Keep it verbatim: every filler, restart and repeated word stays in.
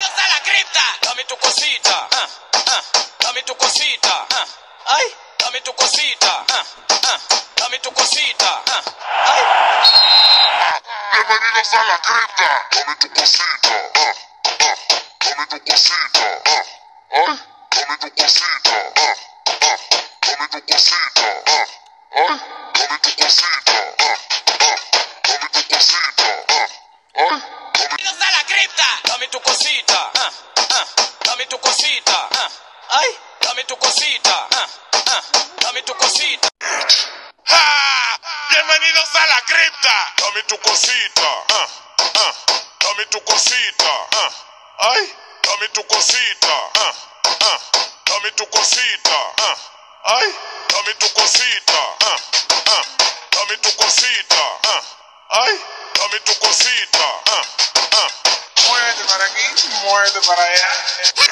Bienvenidos a la cripta. Dame tu cosita, ah, ah, dame tu cosita, ah, ay, dame tu cosita, ah, ah, dame tu cosita, ah, ay. Bienvenidos a la cripta. Dame tu cosita, ah, ah, dame tu cosita, ah, ay, dame tu cosita, ah, ah, dame tu cosita, ah, ay, dame tu cosita, ah, ah, dame tu cosita, ah, ay. Bienvenidos a la cripta. Dame tu cosita, ah, ah, dame tu cosita, ah, ay, dame tu cosita, ah, ah, dame tu cosita. ¡Ja! Bienvenidos a la cripta. Dame tu cosita, ah, ah, dame tu cosita, ah, ay, dame tu cosita, ah, ah, dame tu cosita, ah, ay, dame tu cosita, ah, ah, dame tu cosita, ah, ay, dame tu cosita, ah, ah. Muévete para aquí, muévete para allá.